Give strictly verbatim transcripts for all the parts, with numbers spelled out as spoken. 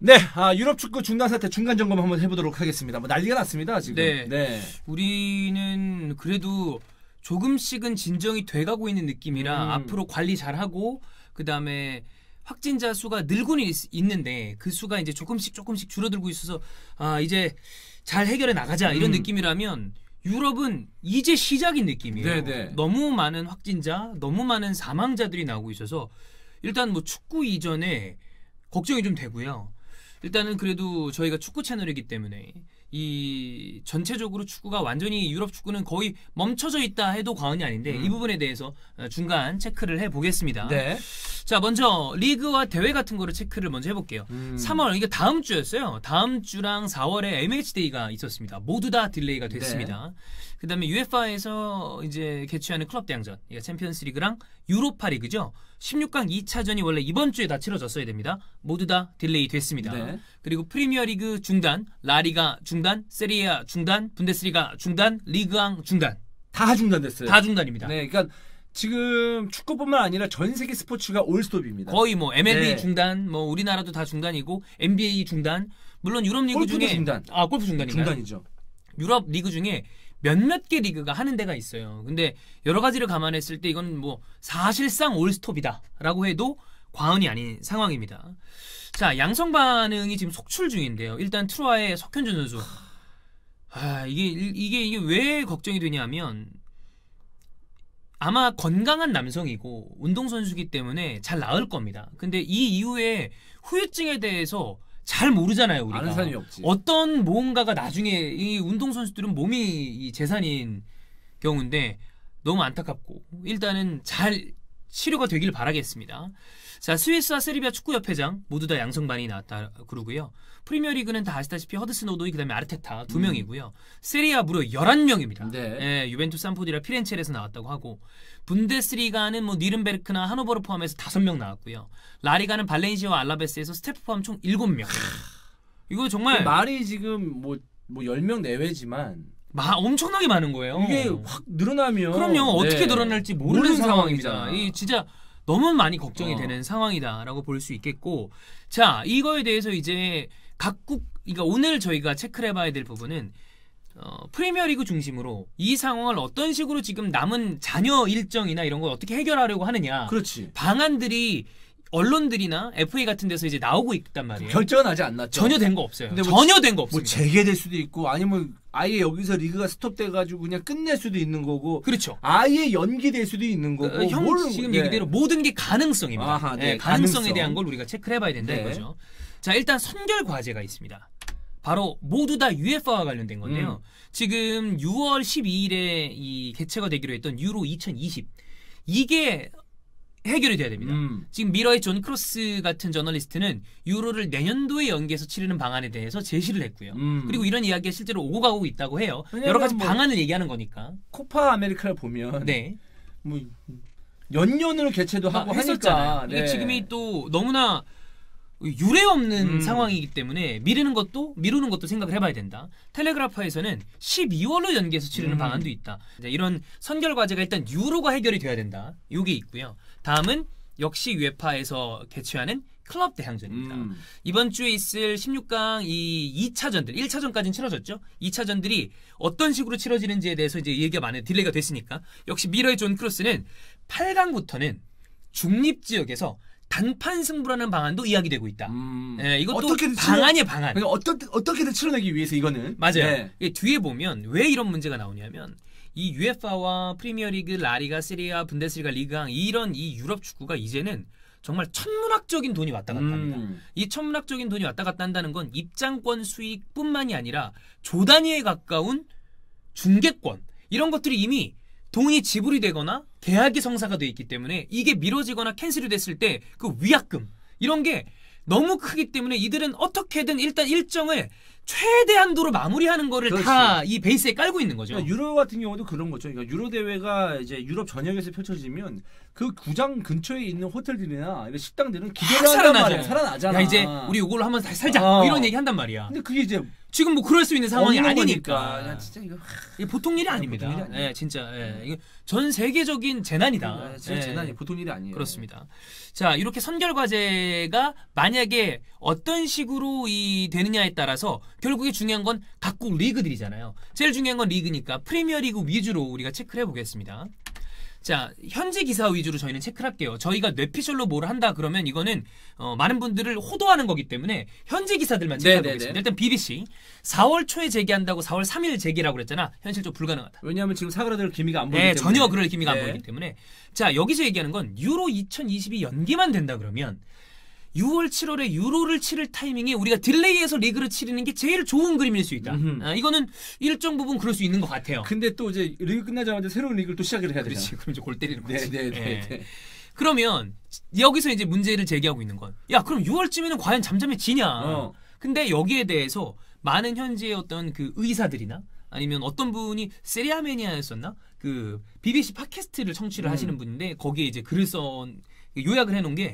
네, 아, 유럽 축구 중단 사태 중간 점검 한번 해보도록 하겠습니다. 뭐 난리가 났습니다 지금. 네. 네. 우리는 그래도 조금씩은 진정이 돼가고 있는 느낌이라 음. 앞으로 관리 잘하고 그 다음에 확진자 수가 늘고는 있, 있는데 그 수가 이제 조금씩 조금씩 줄어들고 있어서 아 이제 잘 해결해 나가자 이런 음. 느낌이라면 유럽은 이제 시작인 느낌이에요. 네네. 너무 많은 확진자, 너무 많은 사망자들이 나오고 있어서 일단 뭐 축구 이전에 걱정이 좀 되고요. 일단은 그래도 저희가 축구 채널이기 때문에 이 전체적으로 축구가 완전히 유럽 축구는 거의 멈춰져 있다 해도 과언이 아닌데 음. 이 부분에 대해서 중간 체크를 해보겠습니다. 네. 자 먼저 리그와 대회 같은 거를 체크를 먼저 해볼게요. 음. 삼월 이게 다음 주였어요. 다음 주랑 사월에 엠에이치데이가 있었습니다. 모두 다 딜레이가 됐습니다. 네. 그 다음에 유에파에서 이제 개최하는 클럽 대항전, 챔피언스 리그랑 유로파 리그죠. 십육 강 이 차전이 원래 이번 주에 다 치러졌어야 됩니다. 모두 다 딜레이 됐습니다. 네. 그리고 프리미어 리그 중단, 라리가 중단, 세리아 중단, 분데스리가 중단, 리그앙 중단. 다 중단됐어요. 다 중단입니다. 네, 그러니까 지금 축구뿐만 아니라 전 세계 스포츠가 올스톱입니다. 거의 뭐 엠엘비 네. 중단, 뭐 우리나라도 다 중단이고 엔비에이 중단. 물론 유럽 리그 골프도 중에 중단. 아 골프 중단인가요? 중단이죠. 유럽 리그 중에 몇몇 개 리그가 하는 데가 있어요. 근데 여러 가지를 감안했을 때 이건 뭐 사실상 올스톱이다라고 해도 과언이 아닌 상황입니다. 자, 양성 반응이 지금 속출 중인데요. 일단 트로아의 석현준 선수. 아, 이게 이게 이게 왜 걱정이 되냐면 아마 건강한 남성이고 운동 선수기 때문에 잘 나을 겁니다. 근데 이 이후에 후유증에 대해서 잘 모르잖아요, 우리가. 아는 사람이 없지. 어떤 무언가가 나중에 이 운동 선수들은 몸이 이 재산인 경우인데 너무 안타깝고 일단은 잘 치료가 되길 바라겠습니다. 자, 스위스와 세르비아 축구협회장 모두 다 양성반이 나왔다 그러고요. 프리미어리그는 다 아시다시피 허드슨 오도이 그다음에 아르테타 두 음. 명이고요. 세리아 무려 열한 명입니다. 네. 예, 유벤투스 산포디라 피렌체에서 나왔다고 하고 분데스리가는 뭐 니른베르크나 하노버를 포함해서 다섯 명 나왔고요. 라리가는 발렌시아와 알라베스에서 스태프 포함 총 일곱 명. 이거 정말 말이 지금 뭐 뭐 열 명 내외지만 마, 엄청나게 많은 거예요. 이게 확 늘어나면 그럼요. 어떻게 네. 늘어날지 모르는, 모르는 상황입니다. 상황입니다. 이 진짜 너무 많이 걱정이 어. 되는 상황이다라고 볼 수 있겠고, 자 이거에 대해서 이제 각국, 그러니까 오늘 저희가 체크를 해봐야 될 부분은 어, 프리미어리그 중심으로 이 상황을 어떤 식으로 지금 남은 잔여 일정이나 이런 걸 어떻게 해결하려고 하느냐. 그렇지. 방안들이 언론들이나 에프에이 같은 데서 이제 나오고 있단 말이에요. 결정은 아직 안 났죠. 전혀 된 거 없어요. 근데 뭐 전혀 된 거 뭐 없습니다. 재개될 수도 있고 아니면 아예 여기서 리그가 스톱돼가지고 그냥 끝낼 수도 있는 거고 그렇죠. 아예 연기될 수도 있는 거고 어, 형 모르는 지금 거- 얘기대로 네. 모든 게 가능성입니다. 아하, 네, 네, 가능성에 가능성. 대한 걸 우리가 체크를 해봐야 된다 네. 이거죠. 자, 일단 선결 과제가 있습니다. 바로 모두 다 유에파와 관련된 건데요. 음. 지금 유월 십이일에 이 개최가 되기로 했던 유로 이천이십 이게 해결이 돼야 됩니다. 음. 지금 미러의 존 크로스 같은 저널리스트는 유로를 내년도에 연기해서 치르는 방안에 대해서 제시를 했고요. 음. 그리고 이런 이야기가 실제로 오고 가고 있다고 해요. 왜냐면 여러 가지 뭐- 방안을 얘기하는 거니까. 코파 아메리카를 보면 네. 뭐 연년으로 개최도 하고 아, 했었잖아요. 하니까 이게 네. 지금이 또 너무나 유례 없는 음. 상황이기 때문에 미루는 것도 미루는 것도 생각을 해봐야 된다. 텔레그라파에서는 십이월로 연기해서 치르는 음. 방안도 있다. 이제 이런 선결 과제가 일단 유로가 해결이 돼야 된다. 이게 있고요. 다음은 역시 유에파에서 개최하는 클럽 대항전입니다. 음. 이번 주에 있을 십육 강 이 이 차전들, 일 차전까지는 치러졌죠. 이 차전들이 어떤 식으로 치러지는지에 대해서 이제 얘기가 많은 딜레이가 됐으니까 역시 미러의 존 크로스는 팔 강부터는 중립 지역에서 단판 승부라는 방안도 이야기되고 있다. 음. 예, 이것도 어떻게든 방안이에요, 방안. 그러니까 어떻게 어떻게든 치러내기 위해서 이거는 맞아요. 네. 이게 뒤에 보면 왜 이런 문제가 나오냐면 이 유에파와 프리미어리그, 라리가, 세리아, 분데스리가, 리그앙 이런 이 유럽 축구가 이제는 정말 천문학적인 돈이 왔다 갔다 합니다. 음. 이 천문학적인 돈이 왔다 갔다 한다는 건 입장권 수익뿐만이 아니라 조 단위에 가까운 중개권 이런 것들이 이미 돈이 지불이 되거나 계약이 성사가 돼 있기 때문에 이게 미뤄지거나 캔슬이 됐을 때 그 위약금 이런 게 너무 크기 때문에 이들은 어떻게든 일단 일정을 최대한도로 마무리하는 거를 그렇지. 다 이 베이스에 깔고 있는 거죠. 그러니까 유로 같은 경우도 그런 거죠. 그러니까 유로 대회가 이제 유럽 전역에서 펼쳐지면 그 구장 근처에 있는 호텔들이나 이런 식당들은 기대를 확 한단 말이야. 살아나잖아요. 살아나잖아. 야 이제 우리 이걸로 한번 다시 살자 어. 뭐 이런 얘기 한단 말이야. 근데 그게 이제 지금 뭐 그럴 수 있는 상황이 없는 아니니까. 거니까. 야, 진짜 이거 이게 보통 일이 아닙니다. 보통 일이 아니에요. 예, 진짜. 예. 이게 전 세계적인 재난이다. 아, 진짜 예. 재난이 보통 일이 아니에요. 그렇습니다. 자, 이렇게 선결 과제가 만약에 어떤 식으로 이 되느냐에 따라서 결국에 중요한 건 각국 리그들이잖아요. 제일 중요한 건 리그니까 프리미어 리그 위주로 우리가 체크를 해보겠습니다. 자, 현지 기사 위주로 저희는 체크를 할게요. 저희가 뇌피셜로 뭘 한다 그러면 이거는 어, 많은 분들을 호도하는 거기 때문에 현지 기사들만 체크해보겠습니다. 일단 비비씨 사월 초에 재개한다고 사월 삼일 재개라고 그랬잖아. 현실적으로 불가능하다. 왜냐하면 지금 사그라들 기미가 안 보이기 네, 때문에. 전혀 그럴 기미가 네. 안 보이기 때문에. 자, 여기서 얘기하는 건 유로 이천이십이 연기만 된다 그러면 유월, 칠월에 유로를 치를 타이밍에 우리가 딜레이해서 리그를 치르는 게 제일 좋은 그림일 수 있다. 음흠. 아, 이거는 일정 부분 그럴 수 있는 것 같아요. 근데 또 이제 리그 끝나자마자 새로운 리그를 또 시작을 해야 되잖아. 그렇지. 그럼 이제 골 때리는 거지. 네네네. 예. 네. 그러면 여기서 이제 문제를 제기하고 있는 건, 야, 그럼 유월쯤에는 과연 잠잠해지냐? 어. 근데 여기에 대해서 많은 현지의 어떤 그 의사들이나 아니면 어떤 분이 세리아메니아였었나? 그 비비씨 팟캐스트를 청취를 음. 하시는 분인데 거기에 이제 글을 썬 요약을 해놓은 게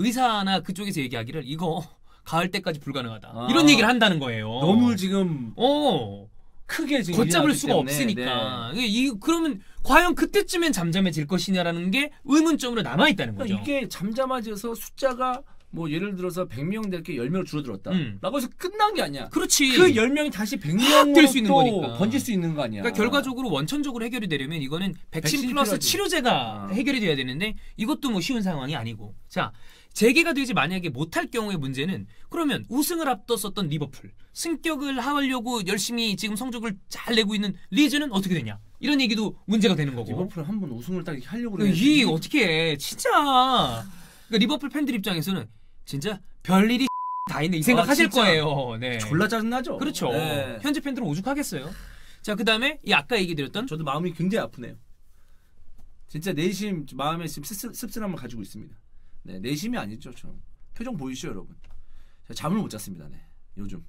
의사나 그쪽에서 얘기하기를 이거 가을 때까지 불가능하다. 아. 이런 얘기를 한다는 거예요. 너무 지금 어. 크게 지금 걷잡을 일어났기 수가 때문에. 없으니까. 이, 이- 그러면 과연 그때쯤엔 잠잠해질 것이냐라는 게 의문점으로 남아있다는 거죠. 그러니까 이게 잠잠해져서 숫자가 뭐 예를 들어서 백 명 될 게 열 명으로 줄어들었다. 음. 라고 해서 끝난 게 아니야. 그렇지. 그 열 명이 다시 백 명으로 될수 있는 또 거니까. 번질 수 있는 거 아니야. 그러니까 결과적으로 원천적으로 해결이 되려면 이거는 백신 백신이 플러스 필요하지. 치료제가 아. 해결이 돼야 되는데 이것도 뭐 쉬운 상황이 아니고. 자, 재개가 되지 만약에 못할 경우의 문제는 그러면 우승을 앞뒀었던 리버풀, 승격을 하려고 열심히 지금 성적을 잘 내고 있는 리즈는 어떻게 되냐? 이런 얘기도 문제가 되는 거고. 리버풀 한 번 우승을 딱 하려고 그러니까 그랬는데 이 어떻게 해? 진짜 그러니까 리버풀 팬들 입장에서는 진짜 별일이 다 있네 이 생각하실 아, 진짜. 거예요. 네. 졸라 짜증나죠. 그렇죠. 네. 현지 팬들은 오죽하겠어요. 자, 그다음에 이 아까 얘기 드렸던 저도 마음이 굉장히 아프네요. 진짜 내심 마음에 지금 씁쓸, 씁쓸함을 가지고 있습니다. 네, 내심이 아니죠. 저 표정 보이시죠, 여러분? 제가 잠을 못 잤습니다. 네, 요즘.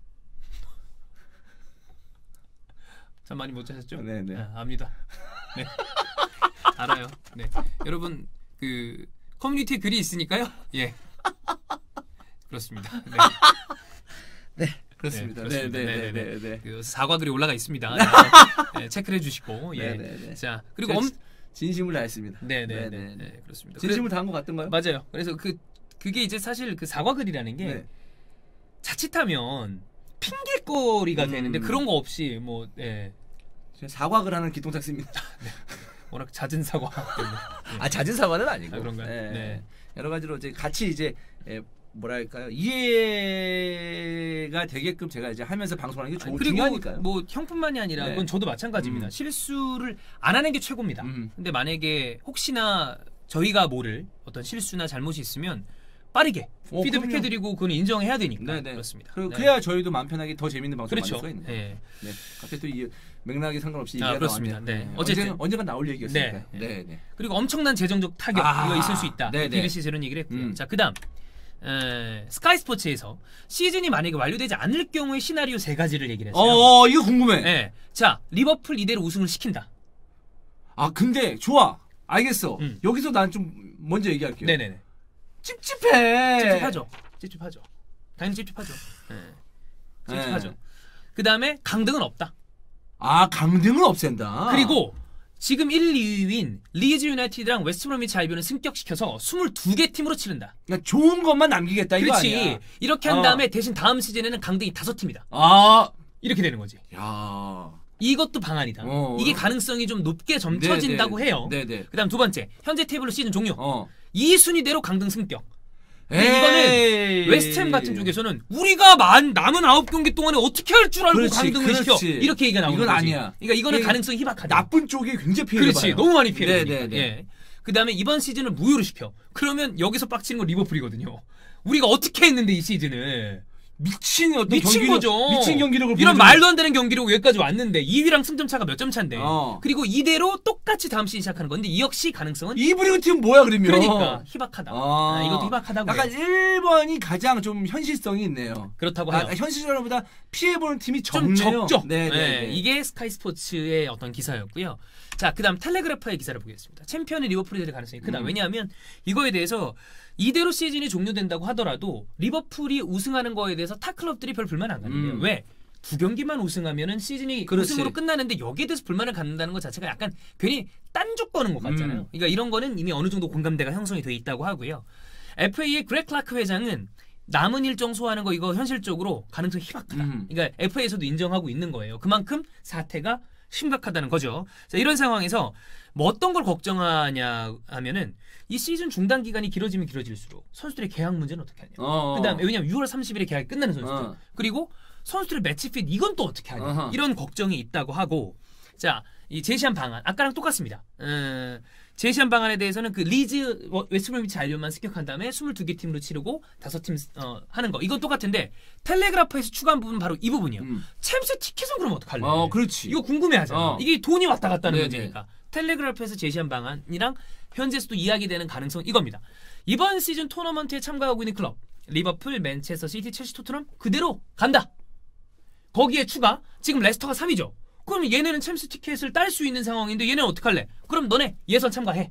참 많이 못 자셨죠? 네, 네. 아, 압니다. 네. 알아요. 네. 여러분 그 커뮤니티에 글이 있으니까요. 예. 그렇습니다. 네. 네, 그렇습니다. 네, 네, 그렇습니다. 네, 네, 네, 네, 네, 네. 그 사과글이 올라가 있습니다. 네. 네, 체크를 해주시고. 예. 네, 네, 네. 자, 그리고 제가 엄 진심을 다했습니다. 네, 네, 네, 네, 네, 네, 그렇습니다. 진심을 다한 것 같던가요? 그래, 맞아요. 그래서 그 그게 이제 사실 그 사과글이라는 게 네. 자칫하면 핑계거리가 음. 되는데 그런 거 없이 뭐 예. 제가 사과를 하는 기똥착습니다. 워낙 잦은 사과 때문에. 아, 잦은 사과는 아니고. 아, 그런가요? 네. 네. 여러 가지로 이제 같이 이제 예, 뭐랄까요 이해가 되게끔 제가 이제 하면서 방송하는 게 아니, 좋, 그리고 중요하니까요. 뭐 형뿐만이 아니라 네. 그건 저도 마찬가지입니다. 음. 실수를 안 하는 게 최고입니다. 음. 근데 만약에 혹시나 저희가 모를 어떤 실수나 잘못이 있으면 빠르게 어, 피드백해드리고 그건 인정해야 되니까 네네. 그렇습니다. 그리고 네. 그래야 저희도 마음 편하게 더 재밌는 방송 그렇죠. 만들 수가 있는 거예요. 네. 네. 갑자기 또 이 맥락에 상관없이 아, 얘기가 그렇습니다. 나왔네요. 네. 어쨌든. 언젠가, 언젠가 나올 얘기였으니까. 네. 네, 네. 그리고 엄청난 재정적 타격 아, 이거 있을 수 있다. 네네. 비비씨 이런 얘기를 했고요. 음. 자, 그다음 에, 스카이 스포츠에서 시즌이 만약에 완료되지 않을 경우의 시나리오 세 가지를 얘기를 했어요. 어, 이거 궁금해. 네. 자, 리버풀 이대로 우승을 시킨다. 아, 근데 좋아. 알겠어. 음. 여기서 난 좀 먼저 얘기할게요. 네네네. 찝찝해. 찝찝하죠. 찝찝하죠. 당연히 찝찝하죠. 네. 찝찝하죠. 네. 그 다음에 강등은 없다. 아, 강등을 없앤다. 그리고 지금 일, 이 위인 리즈 유나이티드랑 웨스트브로미치 알비온을 승격시켜서 스물두 개 팀으로 치른다. 그러니까 좋은 것만 남기겠다 이거 그렇지. 아니야. 이렇게 한 어. 다음에 대신 다음 시즌에는 강등이 다섯 팀이다. 아, 이렇게 되는 거지. 야. 이것도 방안이다. 어. 이게 가능성이 좀 높게 점쳐진다고 네, 네. 해요. 네, 네. 그 다음 두 번째. 현재 테이블로 시즌 종료. 어. 이 순위대로 강등 승격. 근데 에이. 이거는 웨스트햄 같은 쪽에서는 우리가 만, 남은 아홉 경기 동안에 어떻게 할 줄 알고 그렇지, 강등을 그렇지. 시켜. 이렇게 얘기가 나오는 이건 거지. 아니야. 그러니까 이거는 이게 가능성이 희박하다. 나쁜 쪽이 굉장히 피해를 그렇지. 봐요. 너무 많이 피해를 네, 보니까. 네, 네. 예. 그 다음에 이번 시즌을 무효로 시켜. 그러면 여기서 빡치는 건 리버풀이거든요. 우리가 어떻게 했는데 이 시즌을. 미친 어떤 미친 경기력, 거죠. 미친 경기력을 이런 보여주는- 말도 안 되는 경기로 여기까지 왔는데 이 위랑 승점 차가 몇 점 차인데. 어. 그리고 이대로 똑같이 다음 시즌 시작하는 건데 이 역시 가능성은 이 브리그 팀 뭐야 그러면? 그러니까 희박하다. 아. 아, 이것도 희박하다고. 약간 해요. 일 번이 가장 좀 현실성이 있네요. 그렇다고 해요. 아, 현실적으로보다 피해보는 팀이 좀 적네요. 적죠. 네, 네, 네, 네. 이게 스카이 스포츠의 어떤 기사였고요. 자, 그다음 텔레그래퍼의 기사를 보겠습니다. 챔피언의 리버풀이 될 가능성이 크다. 음. 왜냐하면 이거에 대해서 이대로 시즌이 종료된다고 하더라도 리버풀이 우승하는 거에 대해서 타 클럽들이 별 불만 안 가는데요. 음. 왜? 두 경기만 우승하면은 시즌이 그렇지. 우승으로 끝나는데 여기에 대해서 불만을 갖는다는 것 자체가 약간 괜히 딴죽 거는 것 같잖아요. 음. 그러니까 이런 거는 이미 어느 정도 공감대가 형성이 돼 있다고 하고요. 에프에이의 그렉 클라크 회장은 남은 일정 소화하는 거 이거 현실적으로 가능성이 희박하다. 음. 그러니까 에프에이에서도 인정하고 있는 거예요. 그만큼 사태가 심각하다는 거죠. 자, 이런 상황에서 뭐 어떤 걸 걱정하냐 하면은 이 시즌 중단 기간이 길어지면 길어질수록 선수들의 계약 문제는 어떻게 하냐. 어. 그다음에 왜냐면 유월 삼십일에 계약이 끝나는 선수들. 어. 그리고 선수들의 매치 핏 이건 또 어떻게 하냐. 어허. 이런 걱정이 있다고 하고 자, 이 제시한 방안 아까랑 똑같습니다. 음, 제시한 방안에 대해서는 그 리즈 웨스트브로미치 알리언만 습격한 다음에 스물두 개 팀으로 치르고 다섯 팀 어, 하는 거 이건 똑같은데 텔레그라프에서 추가한 부분 바로 이 부분이요. 음. 챔스 티켓은 그럼 어떡할래? 어, 그렇지. 이거 궁금해하잖아. 어. 이게 돈이 왔다 갔다 하는 네네. 문제니까. 텔레그래프에서 제시한 방안이랑 현재서도 이야기되는 가능성은 이겁니다. 이번 시즌 토너먼트에 참가하고 있는 클럽 리버풀, 맨체스터 시티, 첼시, 토트넘 그대로 간다. 거기에 추가 지금 레스터가 삼 위죠. 그럼 얘네는 챔스 티켓을 딸 수 있는 상황인데 얘네는 어떡할래? 그럼 너네 예선 참가해.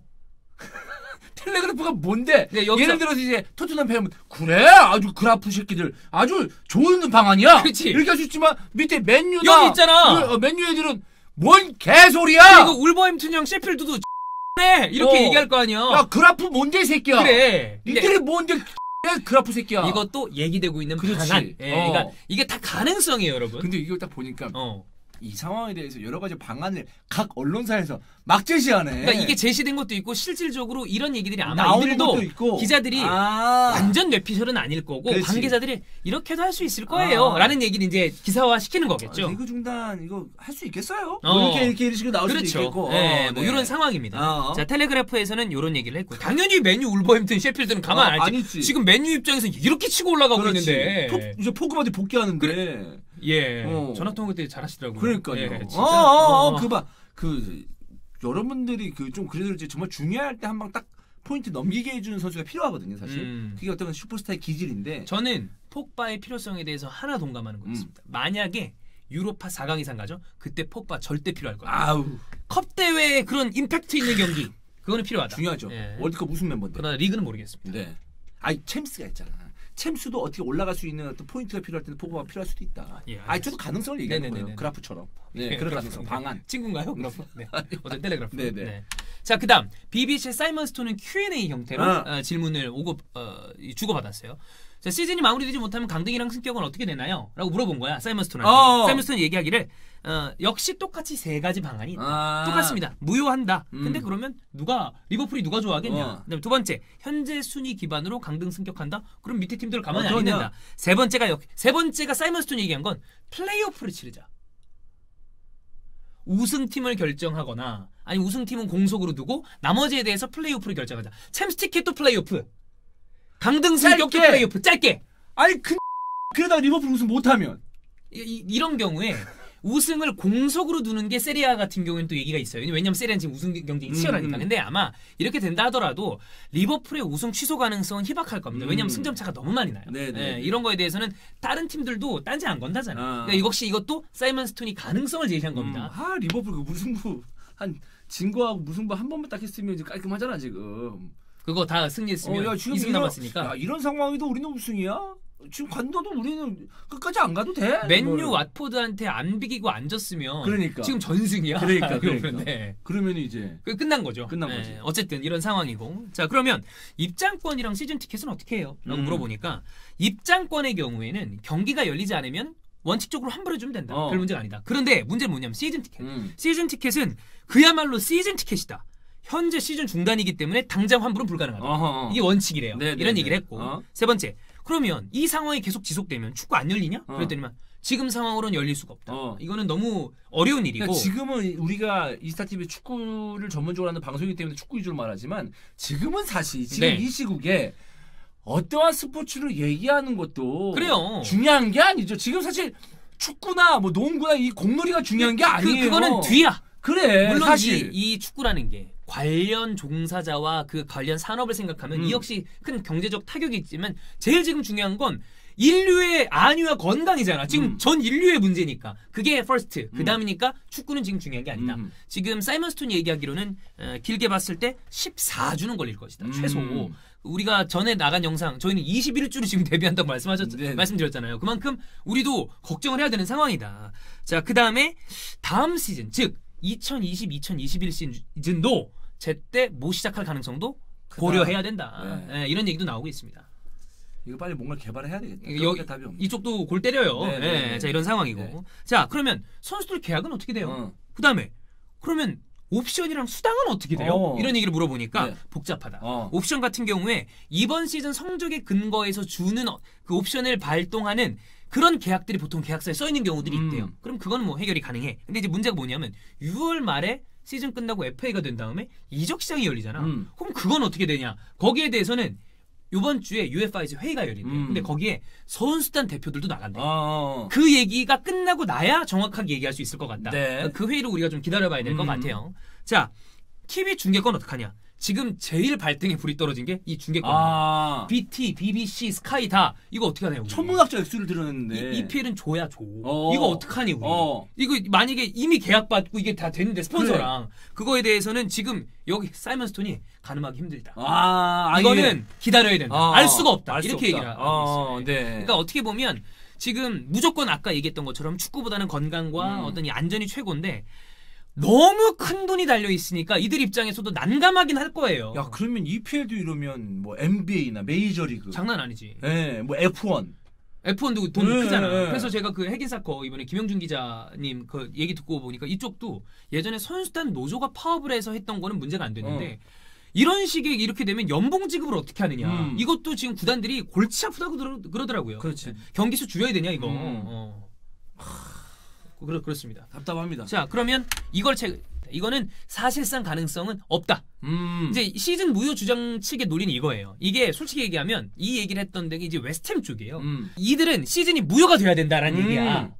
텔레그래프가 뭔데? 네, 여기서- 예를 들어서 이제 토트넘 팬은 그래 아주 그라프 새끼들 아주 좋은 방안이야. 그렇지. 이렇게 할 수 있지만 밑에 맨유나 여기 있잖아. 그, 어, 맨유 애들은 뭔 개소리야. 그리고 울버햄튼이랑 셰필드도 해 이렇게 어. 얘기할 거 아니야. 야 그라프 뭔데 이 새끼야. 그래. 근데 니들이 뭔데 그라프 새끼야. 이것도 얘기되고 있는 그렇지. 방안. 예, 어. 그러니까 이게 다 가능성이에요, 여러분. 근데 이걸 딱 보니까 어. 이 상황에 대해서 여러 가지 방안을 각 언론사에서 막 제시하네. 그러니까 이게 제시된 것도 있고 실질적으로 이런 얘기들이 아마 나오는 이들도 것도 있고. 기자들이 아. 완전 뇌피셜은 아닐 거고 그렇지. 관계자들이 이렇게도 할 수 있을 거예요 아. 라는 얘기를 이제 기사화 시키는 거겠죠. 아, 리그 중단 이거 할 수 있겠어요? 어. 뭐 이렇게 이렇게 이런 식으로 나올 수도 그렇죠. 있겠고. 네, 어, 뭐 네. 이런 상황입니다. 어. 자, 텔레그래프에서는 이런 얘기를 했고 당연히 맨유, 울버햄튼, 셰필드는 가만 안 어, 알지. 아니지. 지금 맨유 입장에서 이렇게 치고 올라가고 그렇지. 있는데. 포, 이제 포그바디 복귀하는데. 예. 어. 전화 통화 때 잘하시더라고요. 그러니까요. 예, 어, 진짜. 어, 어, 어. 그봐 그 여러분들이 그 좀 그래도 이제 정말 중요할 때 한 방 딱 포인트 넘기게 해주는 선수가 필요하거든요, 사실. 음. 그게 어떤 슈퍼스타의 기질인데. 저는 폭바의 필요성에 대해서 하나 동감하는 거 음. 있습니다. 만약에 유로파 사 강 이상 가죠? 그때 폭바 절대 필요할 거예요. 아우 컵 대회에 그런 임팩트 있는 경기 그거는 필요하다. 중요하죠. 예. 월드컵 우승 멤버인데. 그러나 리그는 모르겠습니다. 네. 아니 챔스가 있잖아. 챔스도 어떻게 올라갈 수 있는 어떤 포인트가 필요할 때는 포그바가 필요할 수도 있다. 예, 아니 저도 가능성을 얘기하는 네네네네. 거예요. 그래프처럼. 네, 예, 그런 그래프. 가능성 방안. 친구인가요? 그래프? 네. 어떤 텔레그래프. 네네. 네. 자, 그다음 비비씨의 사이먼 스톤은 큐 앤 에이 형태로 아. 어, 질문을 오고 어, 이- 주고받았어요. 자, 시즌이 마무리되지 못하면 강등이랑 승격은 어떻게 되나요? 라고 물어본 거야. 사이먼 스톤한테. 어. 사이먼 스톤이 얘기하기를 어, 역시 똑같이 세 가지 방안이 있다. 아. 똑같습니다. 무효한다. 음. 근데 그러면 누가 리버풀이 누가 좋아하겠냐? 어. 그다음에 두 번째 현재 순위 기반으로 강등 승격한다. 그럼 밑에 팀들을 가만히 어, 안 그러냐. 있는다. 세 번째가 역, 세 번째가 사이먼 스톤이 얘기한 건 플레이오프를 치르자. 우승팀을 결정하거나 아니 우승팀은 공속으로 두고 나머지에 대해서 플레이오프를 결정하자. 챔스 티켓도 플레이오프. 강등 승격도 짧게. 플레이오프. 짧게. 아니 그 그러다 리버풀 우승 못하면. 이, 이- 이런 경우에 우승을 공석으로 두는 게 세리아 같은 경우에는 또 얘기가 있어요. 왜냐면 세리아는 지금 우승 경쟁이 치열하니까. 음. 근데 아마 이렇게 된다 하더라도 리버풀의 우승 취소 가능성은 희박할 겁니다. 왜냐면 음. 승점 차가 너무 많이 나요. 네네. 예, 이런 거에 대해서는 다른 팀들도 딴지 안 건다잖아요. 아. 그러니까 이것이 이것도 사이먼 스톤이 가능성을 제시한 겁니다. 음, 아 리버풀 그 무승부 한 진거하고 무승부 한 번만 딱 했으면 이제 깔끔하잖아 지금. 그거 다 승리했으면 어, 야, 지금 이 승 이런- 남았으니까. 야, 이런 상황에도 우리는 우승이야? 지금 간다도 우리는 끝까지 안 가도 돼. 맨유 뭐. 왓포드한테 안 비기고 안 졌으면 그러니까. 지금 전승이야. 그러니까, 그러니까. 네. 그러면 이제 그 끝난 거죠. 끝난 네, 거지. 어쨌든 이런 상황이고. 자, 그러면 입장권이랑 시즌 티켓은 어떻게 해요? 라고 음. 물어보니까 입장권의 경우에는 경기가 열리지 않으면 원칙적으로 환불해주면 된다. 어. 별 문제가 아니다. 그런데 문제는 뭐냐면 시즌 티켓. 음. 시즌 티켓은 그야말로 시즌 티켓이다. 현재 시즌 중단이기 때문에 당장 환불은 불가능하다. 어허. 이게 원칙이래요. 네, 네, 이런 네. 얘기를 했고. 어? 세 번째. 그러면 이 상황이 계속 지속되면 축구 안 열리냐? 어. 그랬더니만 지금 상황으로는 열릴 수가 없다. 어. 이거는 너무 어려운 일이고. 그러니까 지금은 우리가 이스타티비 축구를 전문적으로 하는 방송이기 때문에 축구 위주로 말하지만 지금은 사실 지금 네. 이 시국에 어떠한 스포츠를 얘기하는 것도 그래요. 중요한 게 아니죠. 지금 사실 축구나 뭐 농구나 이 공놀이가 중요한 게 그, 아니에요. 그거는 뒤야. 그래. 물론 사실 이, 이 축구라는 게 관련 종사자와 그 관련 산업을 생각하면 음. 이 역시 큰 경제적 타격이 있지만 제일 지금 중요한 건 인류의 안위와 건강이잖아. 지금 음. 전 인류의 문제니까. 그게 first. 그 다음이니까 축구는 지금 중요한 게 아니다. 음. 지금 사이먼 스톤이 얘기하기로는 어, 길게 봤을 때 십사 주는 걸릴 것이다. 음. 최소. 우리가 전에 나간 영상 저희는 이십일 주를 지금 데뷔한다고 말씀하셨, 네네. 말씀드렸잖아요. 그만큼 우리도 걱정을 해야 되는 상황이다. 자, 그 다음에 다음 시즌 즉 이천이십 이천이십일 시즌도 제때 못 시작할 가능성도 크다. 고려해야 된다. 네. 예, 이런 얘기도 나오고 있습니다. 이거 빨리 뭔가 개발을 해야 되겠다. 여, 여기 답이 없네. 이쪽도 골 때려요. 네, 네, 예, 네. 자, 이런 상황이고. 네. 자, 그러면 선수들 계약은 어떻게 돼요? 어. 그 다음에 그러면 옵션이랑 수당은 어떻게 돼요? 어. 이런 얘기를 물어보니까 네. 복잡하다. 어. 옵션 같은 경우에 이번 시즌 성적에 근거해서 주는 어- 그 옵션을 발동하는 그런 계약들이 보통 계약서에 써 있는 경우들이 음. 있대요. 그럼 그건 뭐 해결이 가능해. 근데 이제 문제가 뭐냐면 유월 말에 시즌 끝나고 에프에이가 된 다음에 이적 시장이 열리잖아. 음. 그럼 그건 어떻게 되냐? 거기에 대해서는 이번 주에 유에프에이에서 회의가 열린대요. 음. 근데 거기에 선수단 대표들도 나간대. 어, 어. 그 얘기가 끝나고 나야 정확하게 얘기할 수 있을 것 같다. 네. 그 회의를 우리가 좀 기다려봐야 될 것 음. 같아요. 자, 티비 중계권 어떡하냐? 지금 제일 발등에 불이 떨어진 게 이 중계권. 아. 비티, 비비씨, 스카이 다 이거 어떻게 하냐 우리. 천문학적 액수를 들었는데. 이, 이피엘은 줘야 줘. 어. 이거 어떡하니 우리. 어. 이거 만약에 이미 계약 받고 이게 다 됐는데 스폰서랑 그거에 대해서는 지금 여기 사이먼 스톤이 가늠하기 힘들다. 아, 아, 이거는 이게- 기다려야 된다. 아, 알 수가 없다. 알수 이렇게 없다. 얘기를 하고 어, 있어요. 네. 그러니까 어떻게 보면 지금 무조건 아까 얘기했던 것처럼 축구보다는 건강과 음. 어떤 이 안전이 최고인데 너무 큰 돈이 달려 있으니까 이들 입장에서도 난감하긴 할 거예요. 야, 그러면 이피엘도 이러면 뭐 엔비에이나 메이저리그. 장난 아니지. 예, 뭐 에프원. 에프원도 돈 네, 크잖아. 네. 그래서 제가 그 핵인사커 이번에 김영준 기자님 그 얘기 듣고 보니까 이쪽도 예전에 선수단 노조가 파업을 해서 했던 거는 문제가 안 됐는데 이런 식의 이렇게 되면 연봉 지급을 어떻게 하느냐. 음. 이것도 지금 구단들이 골치 아프다고 그러, 그러더라고요. 그렇지. 경기수 줄여야 되냐 이거. 음. 어. 그렇, 그렇습니다. 답답합니다. 자, 그러면 이걸 체, 이거는 사실상 가능성은 없다. 음. 이제 시즌 무효 주장 측의 논리는 이거예요. 이게 솔직히 얘기하면 이 얘기를 했던 데가 이제 웨스트햄 쪽이에요. 음. 이들은 시즌이 무효가 돼야 된다라는 음. 얘기야.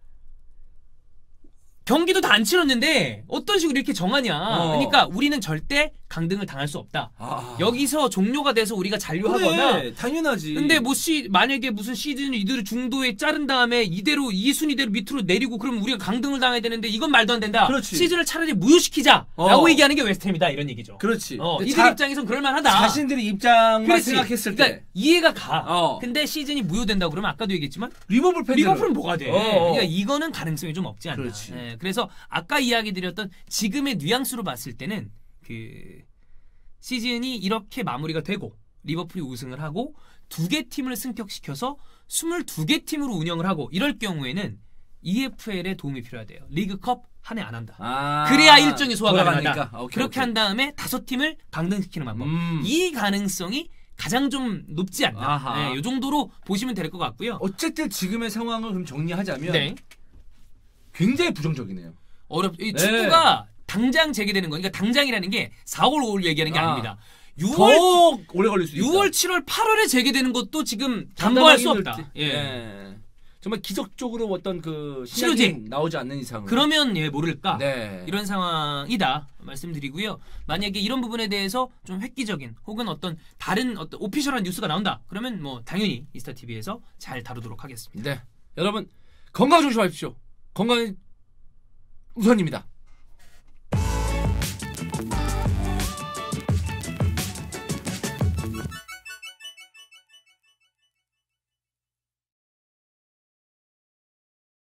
경기도 다 안 치렀는데 어떤 식으로 이렇게 정하냐. 어. 그러니까 우리는 절대 강등을 당할 수 없다. 아. 여기서 종료가 돼서 우리가 잔류하거나 그래, 당연하지. 근데 뭐 시, 만약에 무슨 시즌 이들을 중도에 자른 다음에 이대로 이 순위대로 밑으로 내리고 그러면 우리가 강등을 당해야 되는데 이건 말도 안 된다. 그렇지. 시즌을 차라리 무효시키자라고 어. 얘기하는 게 웨스트햄이다 이런 얘기죠. 그렇지. 어, 근데 이들 자- 입장에선 그럴만하다. 자신들의 입장만 그렇지. 생각했을 그러니까 때 이해가 가. 어. 근데 시즌이 무효된다고 그러면 아까도 얘기했지만 리버풀 팬들 리버풀은 뭐가 돼? 어, 어. 그러니까 이거는 가능성이 좀 없지 않나. 그렇지. 예, 그래서 아까 이야기 드렸던 지금의 뉘앙스로 봤을 때는 그 시즌이 이렇게 마무리가 되고 리버풀이 우승을 하고 두 개 팀을 승격시켜서 스물두 개 팀으로 운영을 하고 이럴 경우에는 이에프엘의 도움이 필요하대요. 리그컵 한 해 안 한다. 아. 그래야 일정이 소화가 돌아가니까. 가능하다. 오케이, 그렇게 오케이. 한 다음에 다섯 팀을 강등시키는 방법. 음. 이 가능성이 가장 좀 높지 않나. 아하. 이 정도로 보시면 될 것 같고요. 어쨌든 지금의 상황을 그럼 정리하자면 네. 굉장히 부정적이네요. 어렵. 이 네. 축구가 당장 재개되는 거니까 당장이라는 게 사월, 오월 얘기하는 게 아. 아닙니다. 유월, 더 오래 걸릴 수 있다. 유월, 칠월, 팔월에 재개되는 것도 지금 담보할 수 없다. 힘들지. 예. 예. 정말 기적적으로 어떤 그 치료제. 신약이 나오지 않는 이상은 그러면 예 모를까. 네. 이런 상황이다 말씀드리고요. 만약에 이런 부분에 대해서 좀 획기적인 혹은 어떤 다른 어떤 오피셜한 뉴스가 나온다. 그러면 뭐 당연히 이스타티비에서 잘 다루도록 하겠습니다. 네. 여러분 건강 조심하십시오. 건강이 우선입니다.